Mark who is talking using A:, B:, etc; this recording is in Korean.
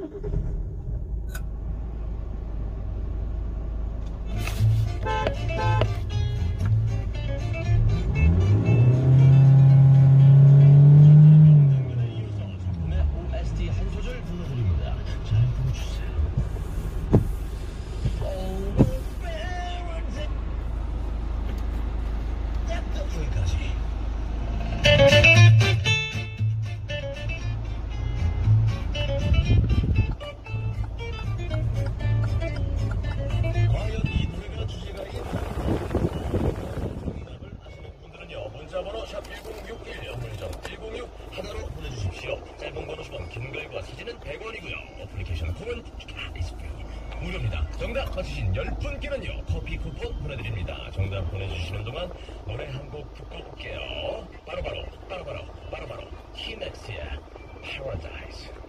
A: 문자번호 샵1061 연물정 106 하나로 보내주십시오. 짧은 건 50원, 긴 글과 사진은 100원이고요. 어플리케이션 콩은 무료입니다. 정답 맞히신 10분께는요 커피 쿠폰 보내드립니다. 정답 보내주시는 동안 노래 한 곡 듣고 올게요. 바로바로 히맥스의 Paradise.